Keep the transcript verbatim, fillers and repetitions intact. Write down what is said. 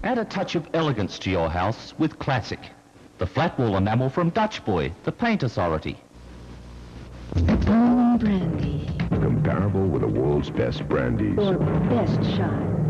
Add a touch of elegance to your house with Classic, the flat wall enamel from Dutch Boy, the paint authority. Napoleon Brandy. Comparable with the world's best brandies. Or best shot.